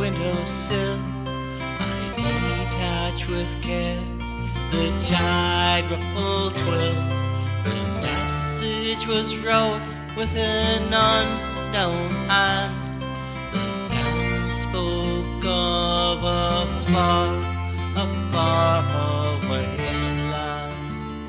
windowsill. I detach with care. The tide rolled twill. The message was wrote with an unknown hand. The pen spoke of a far away land.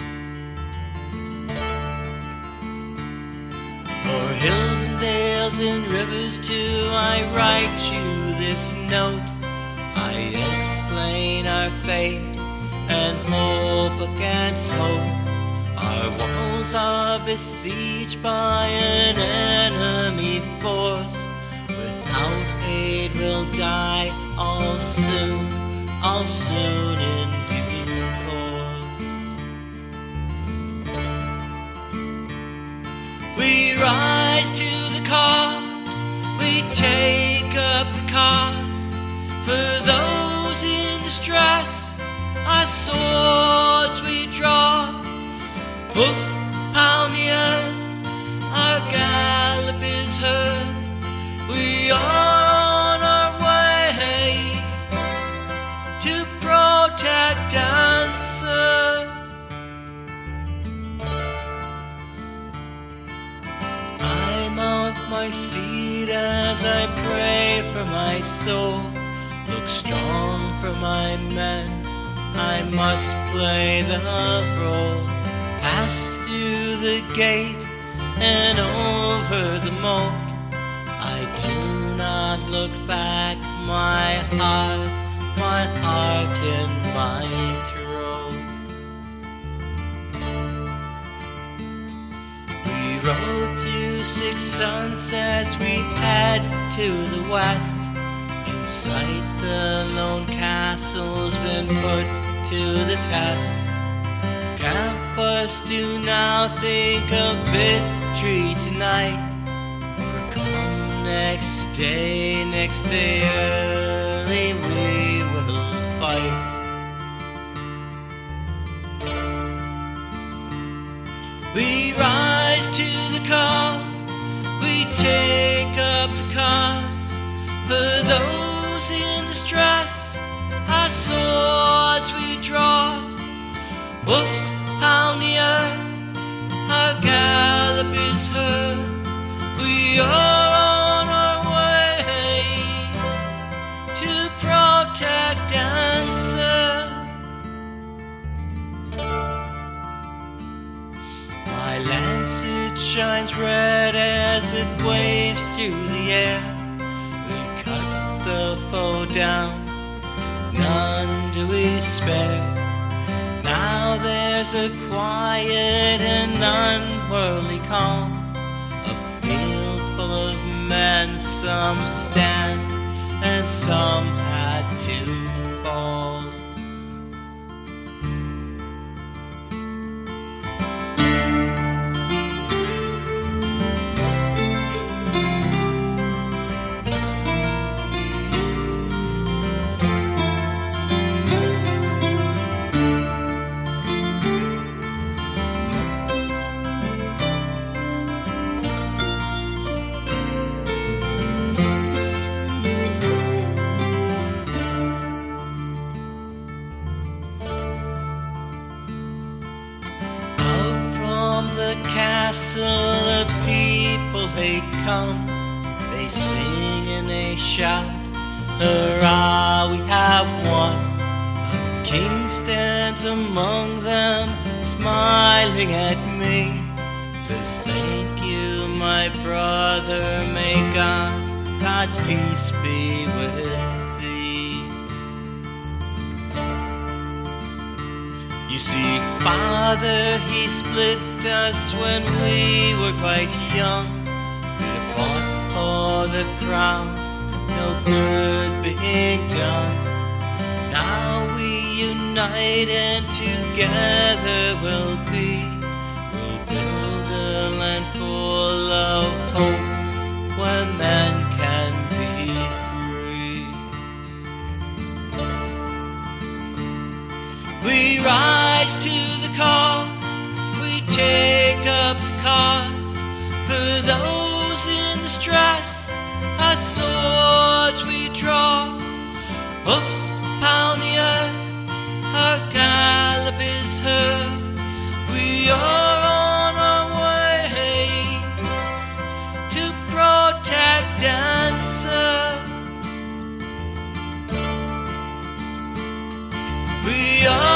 For hills and dales and rivers too, I write you this note. I explain our fate and hope against hope. Our walls are besieged by an enemy force. Without aid we'll die all soon in due course. We rise to the call, we take up the cause. For those in distress, our swords we draw. Hoof pound the earth, our gallop is heard. We are on our way to protect and serve. I mount my steed as I pray for my soul. Look strong for my men, I must play the role. Pass through the gate and over the moat. I do not look back, my heart in my throat. We rode through 6 sunsets, we head to the west. In sight the lone castle's been put to the test. Campers do now think of victory tonight. For come next day early we will fight. We rise to the call, we take up the cause. For those in distress, our swords we draw. Wolves pound the earth, our gallop is heard. We are on our way to protect and serve. My lance it shines red as it waves through the air. We cut the foe down, none do we spare. Now there's a quiet and unworldly calm, a field full of men, some stand and some had to fall. The castle, the people they come, they sing and they shout, hurrah, we have won. A king stands among them, smiling at me, says thank you my brother, may God's peace be with thee. You see, Father, he split us when we were quite young. We fought for the crown, no good being done. Now we unite and together we'll build a land full of hope where men can be free. We rise to the call, we take up the cause. For those in distress, our swords we draw. are.